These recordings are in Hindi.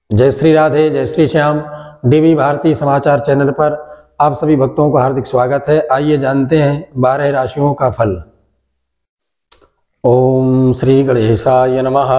जय श्री राधे, जय श्री श्याम। डीवी भारती समाचार चैनल पर आप सभी भक्तों का हार्दिक स्वागत है। आइए जानते हैं 12 राशियों का फल। ओम श्री गणेशाय नमः।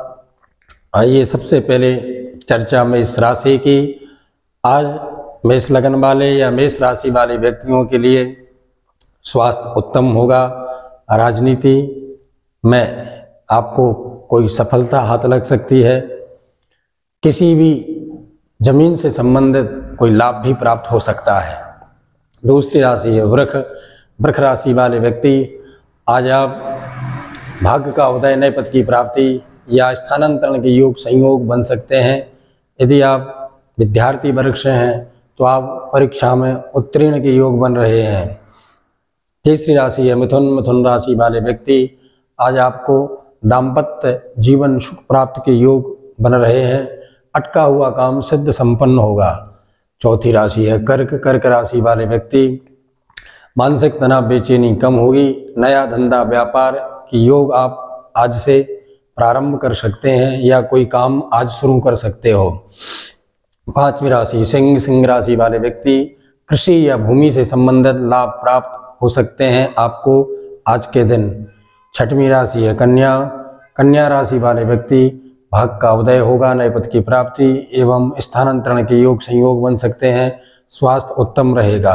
आइए सबसे पहले चर्चा मेष राशि की। आज मेष लगन वाले या मेष राशि वाले व्यक्तियों के लिए स्वास्थ्य उत्तम होगा। राजनीति में आपको कोई सफलता हाथ लग सकती है। किसी भी जमीन से संबंधित कोई लाभ भी प्राप्त हो सकता है। दूसरी राशि है वृष। वृष राशि वाले व्यक्ति आज आप भाग्य का उदय, नए पद की प्राप्ति या स्थानांतरण के योग संयोग बन सकते हैं। यदि आप विद्यार्थी वर्ग से हैं तो आप परीक्षा में उत्तीर्ण के योग बन रहे हैं। तीसरी राशि है मिथुन। मिथुन राशि वाले व्यक्ति आज आपको दाम्पत्य जीवन सुख प्राप्त के योग बन रहे हैं। अटका हुआ काम सिद्ध संपन्न होगा। चौथी राशि है कर्क। कर्क राशि वाले व्यक्ति मानसिक तनाव, बेचैनी कम होगी। नया धंधा व्यापार की योग आप आज से प्रारंभ कर सकते हैं या कोई काम आज शुरू कर सकते हो। पांचवी राशि सिंह। सिंह राशि वाले व्यक्ति कृषि या भूमि से संबंधित लाभ प्राप्त हो सकते हैं आपको आज के दिन। छठवीं राशि है कन्या। कन्या राशि वाले व्यक्ति भाग्य का उदय होगा, नए पद की प्राप्ति एवं स्थानांतरण के योग संयोग बन सकते हैं। स्वास्थ्य उत्तम रहेगा।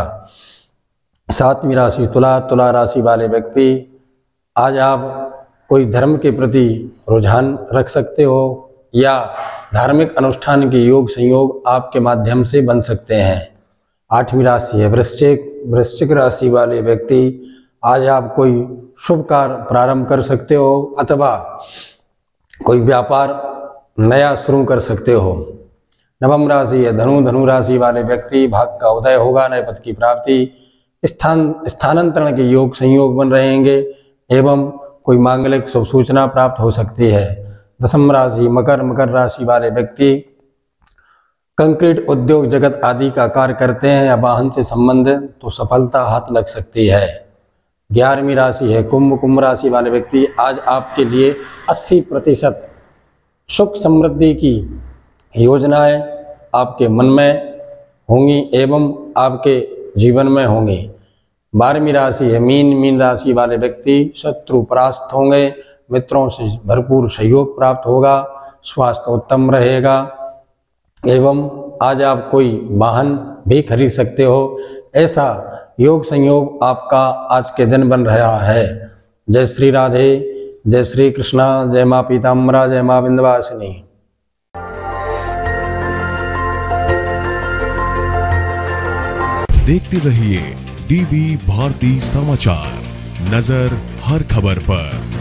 सातवीं राशि तुला। तुला राशि वाले व्यक्ति आज आप कोई धर्म के प्रति रुझान रख सकते हो या धार्मिक अनुष्ठान के योग संयोग आपके माध्यम से बन सकते हैं। आठवीं राशि है वृश्चिक। वृश्चिक राशि वाले व्यक्ति आज आप कोई शुभ कार्य प्रारंभ कर सकते हो अथवा कोई व्यापार नया शुरू कर सकते हो। नवम राशि है धनु। धनु राशि वाले व्यक्ति भाग्य का उदय होगा, नए पद की प्राप्ति, स्थानांतरण के योग संयोग बन रहेंगे एवं कोई मांगलिक शुभ सूचना प्राप्त हो सकती है। दसम राशि मकर। मकर राशि वाले व्यक्ति कंक्रीट उद्योग जगत आदि का कार्य करते हैं या वाहन से संबंधित तो सफलता हाथ लग सकती है। 11वीं राशि है कुंभ। कुंभ राशि वाले व्यक्ति आज आपके लिए 80% सुख समृद्धि की योजनाएं आपके मन में होंगी एवं आपके जीवन में होंगी। 12वीं राशि है मीन। मीन राशि वाले व्यक्ति शत्रु परास्त होंगे, मित्रों से भरपूर सहयोग प्राप्त होगा, स्वास्थ्य उत्तम रहेगा एवं आज आप कोई वाहन भी खरीद सकते हो। ऐसा योग संयोग आपका आज के दिन बन रहा है। जय श्री राधे, जय श्री कृष्णा, जय माँ पीताम्बरा, जय माँ विंध्यवासिनी। देखते रहिए डीवी भारती समाचार, नजर हर खबर पर।